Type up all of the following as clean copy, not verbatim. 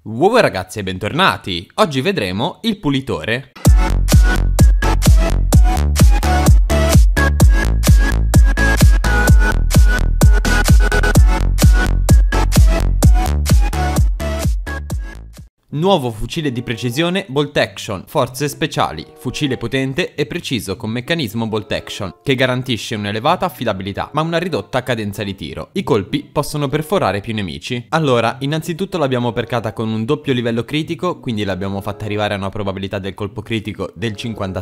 Wow ragazzi e bentornati! Oggi vedremo il pulitore. Nuovo fucile di precisione Bolt Action, forze speciali, fucile potente e preciso con meccanismo Bolt Action, che garantisce un'elevata affidabilità ma una ridotta cadenza di tiro. I colpi possono perforare più nemici. Allora, innanzitutto l'abbiamo percata con un doppio livello critico, quindi l'abbiamo fatta arrivare a una probabilità del colpo critico del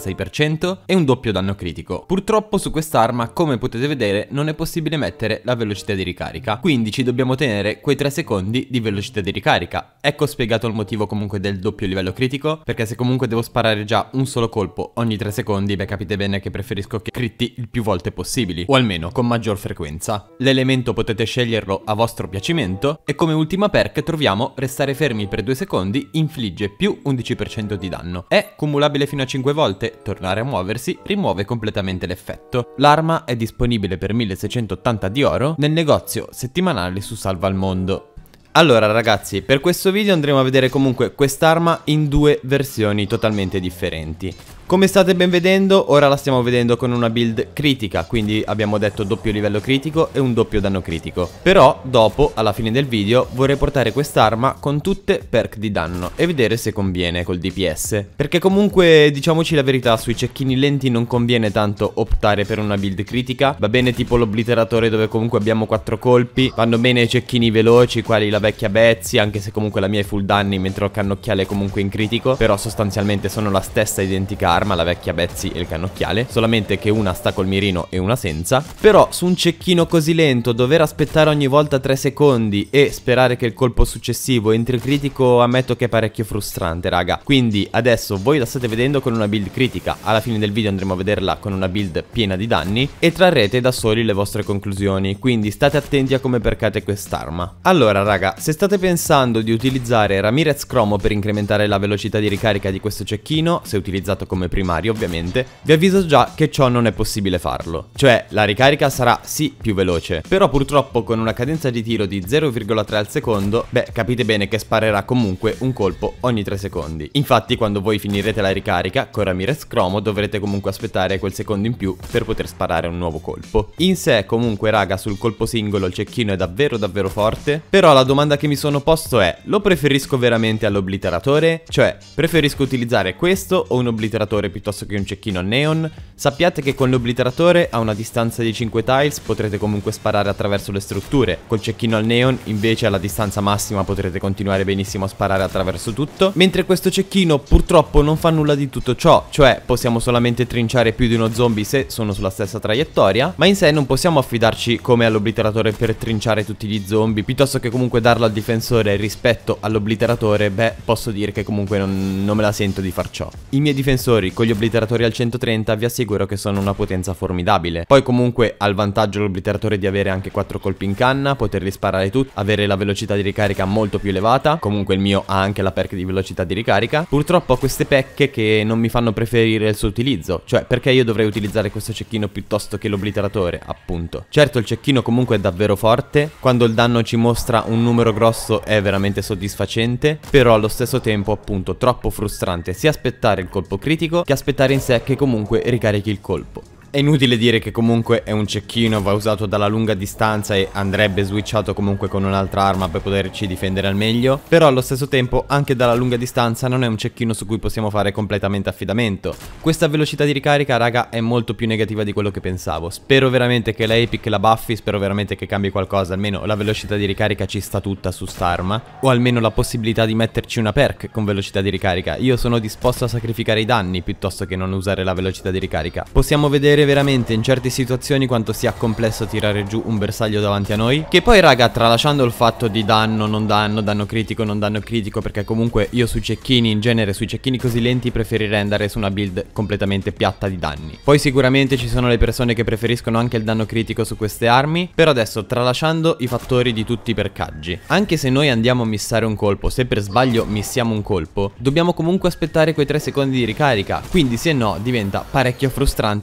56% e un doppio danno critico. Purtroppo su quest'arma, come potete vedere, non è possibile mettere la velocità di ricarica, quindi ci dobbiamo tenere quei 3 secondi di velocità di ricarica. Ecco spiegato il motivo comunque del doppio livello critico, perché se comunque devo sparare già un solo colpo ogni 3 secondi, beh capite bene che preferisco che critti il più volte possibili, o almeno con maggior frequenza. L'elemento potete sceglierlo a vostro piacimento e come ultima perk troviamo restare fermi per 2 secondi infligge più 11% di danno. È cumulabile fino a 5 volte, tornare a muoversi rimuove completamente l'effetto. L'arma è disponibile per 1680 di oro nel negozio settimanale su Salva al Mondo. Allora ragazzi, per questo video andremo a vedere comunque quest'arma in 2 versioni totalmente differenti. Come state ben vedendo, ora la stiamo vedendo con una build critica, quindi abbiamo detto doppio livello critico e un doppio danno critico. Però dopo, alla fine del video, vorrei portare quest'arma con tutte perk di danno e vedere se conviene col DPS. Perché comunque, diciamoci la verità, sui cecchini lenti non conviene tanto optare per una build critica. Va bene tipo l'obliteratore dove comunque abbiamo 4 colpi, vanno bene i cecchini veloci, quali la vecchia Betsy, anche se comunque la mia è full danni mentre il cannocchiale è comunque in critico. Però sostanzialmente sono la stessa identica arma, la vecchia Betsy e il cannocchiale, solamente che una sta col mirino e una senza. Però su un cecchino così lento dover aspettare ogni volta 3 secondi e sperare che il colpo successivo entri critico, ammetto che è parecchio frustrante raga. Quindi adesso voi la state vedendo con una build critica, alla fine del video andremo a vederla con una build piena di danni e trarrete da soli le vostre conclusioni, quindi state attenti a come percate quest'arma. Allora raga, se state pensando di utilizzare Ramirez Cromo per incrementare la velocità di ricarica di questo cecchino, se utilizzato come primario ovviamente, vi avviso già che ciò non è possibile farlo. Cioè la ricarica sarà sì più veloce, però purtroppo con una cadenza di tiro di 0,3 al secondo, beh capite bene che sparerà comunque un colpo ogni 3 secondi. Infatti quando voi finirete la ricarica con Ramirez Cromo dovrete comunque aspettare quel secondo in più per poter sparare un nuovo colpo. In sé comunque raga, sul colpo singolo il cecchino è davvero forte, però la domanda che mi sono posto è: lo preferisco veramente all'obliteratore? Cioè preferisco utilizzare questo o un obliteratore piuttosto che un cecchino neon? Sappiate che con l'obliteratore a una distanza di 5 tiles potrete comunque sparare attraverso le strutture, col cecchino al neon invece alla distanza massima potrete continuare benissimo a sparare attraverso tutto, mentre questo cecchino purtroppo non fa nulla di tutto ciò, cioè possiamo solamente trinciare più di uno zombie se sono sulla stessa traiettoria, ma in sé non possiamo affidarci come all'obliteratore per trinciare tutti gli zombie, piuttosto che comunque darlo al difensore rispetto all'obliteratore, beh posso dire che comunque non me la sento di far ciò. I miei difensori con gli obliteratori al 130 vi assicuro che sono una potenza formidabile. Poi comunque ha il vantaggio l'obliteratore di avere anche 4 colpi in canna, poterli sparare tutti, avere la velocità di ricarica molto più elevata. Comunque il mio ha anche la perk di velocità di ricarica. Purtroppo ha queste pecche che non mi fanno preferire il suo utilizzo, cioè perché io dovrei utilizzare questo cecchino piuttosto che l'obliteratore, appunto. Certo il cecchino comunque è davvero forte, quando il danno ci mostra un numero grosso è veramente soddisfacente, però allo stesso tempo appunto troppo frustrante sia aspettare il colpo critico che aspettare in sé che comunque ricarichi il colpo. È inutile dire che comunque è un cecchino, va usato dalla lunga distanza e andrebbe switchato comunque con un'altra arma per poterci difendere al meglio, però allo stesso tempo anche dalla lunga distanza non è un cecchino su cui possiamo fare completamente affidamento. Questa velocità di ricarica raga è molto più negativa di quello che pensavo. Spero veramente che la Epic la buffi, spero veramente che cambi qualcosa, almeno la velocità di ricarica ci sta tutta su st'arma, o almeno la possibilità di metterci una perk con velocità di ricarica. Io sono disposto a sacrificare i danni piuttosto che non usare la velocità di ricarica. Possiamo vedere veramente in certe situazioni quanto sia complesso tirare giù un bersaglio davanti a noi, che poi raga, tralasciando il fatto di danno, non danno, danno critico, non danno critico, perché comunque io sui cecchini, in genere sui cecchini così lenti preferirei andare su una build completamente piatta di danni. Poi sicuramente ci sono le persone che preferiscono anche il danno critico su queste armi, però adesso tralasciando i fattori di tutti i percaggi, anche se noi andiamo a missare un colpo, se per sbaglio missiamo un colpo, dobbiamo comunque aspettare quei 3 secondi di ricarica, quindi se no diventa parecchio frustrante in molti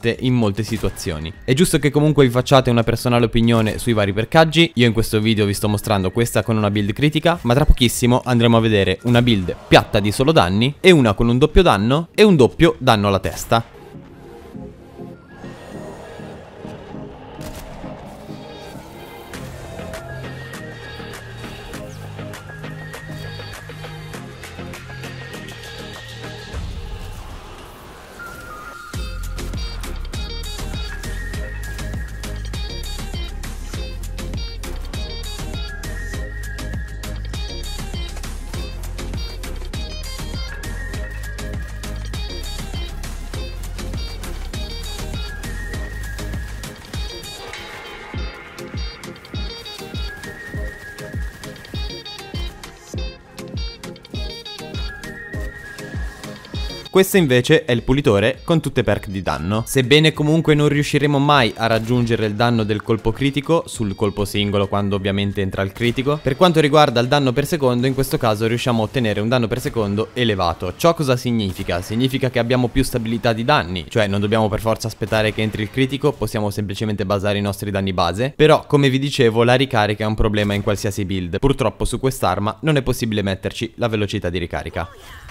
molte situazioni. È giusto che comunque vi facciate una personale opinione sui vari percaggi. Io in questo video vi sto mostrando questa con una build critica, ma tra pochissimo andremo a vedere una build piatta di solo danni e una con un doppio danno e un doppio danno alla testa. Questo invece è il pulitore con tutte perk di danno. Sebbene comunque non riusciremo mai a raggiungere il danno del colpo critico sul colpo singolo quando ovviamente entra il critico, per quanto riguarda il danno per secondo in questo caso riusciamo a ottenere un danno per secondo elevato. Ciò cosa significa? Significa che abbiamo più stabilità di danni, cioè non dobbiamo per forza aspettare che entri il critico, possiamo semplicemente basare i nostri danni base. Però come vi dicevo la ricarica è un problema in qualsiasi build. Purtroppo su quest'arma non è possibile metterci la velocità di ricarica.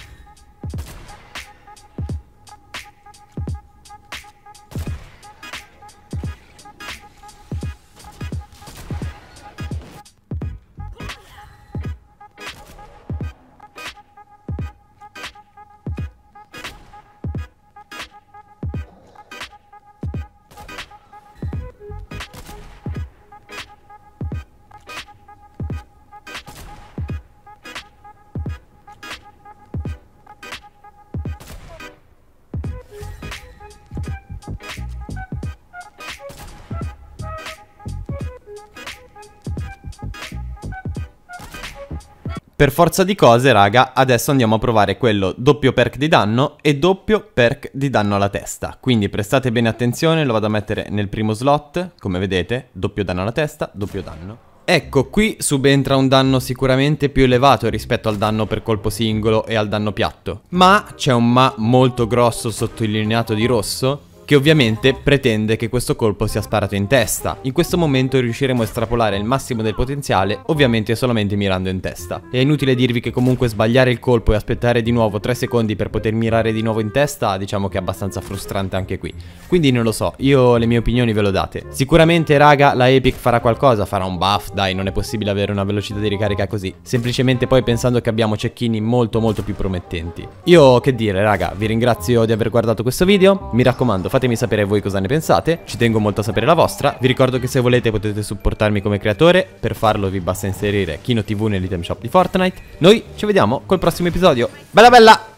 Per forza di cose, raga, adesso andiamo a provare quello doppio perk di danno e doppio perk di danno alla testa. Quindi prestate bene attenzione, lo vado a mettere nel primo slot, come vedete, doppio danno alla testa, doppio danno. Ecco, qui subentra un danno sicuramente più elevato rispetto al danno per colpo singolo e al danno piatto. Ma c'è un ma molto grosso sottolineato di rosso, che ovviamente pretende che questo colpo sia sparato in testa. In questo momento riusciremo a estrapolare il massimo del potenziale, ovviamente solamente mirando in testa. È inutile dirvi che comunque sbagliare il colpo e aspettare di nuovo 3 secondi per poter mirare di nuovo in testa, diciamo che è abbastanza frustrante anche qui. Quindi non lo so, io le mie opinioni ve lo date. Sicuramente raga, la Epic farà qualcosa, farà un buff, dai, non è possibile avere una velocità di ricarica così. Semplicemente poi pensando che abbiamo cecchini molto più promettenti. Io che dire raga, vi ringrazio di aver guardato questo video, mi raccomando fatemi sapere voi cosa ne pensate, ci tengo molto a sapere la vostra. Vi ricordo che se volete potete supportarmi come creatore, per farlo vi basta inserire Kino TV nell'item shop di Fortnite. Noi ci vediamo col prossimo episodio, bella bella!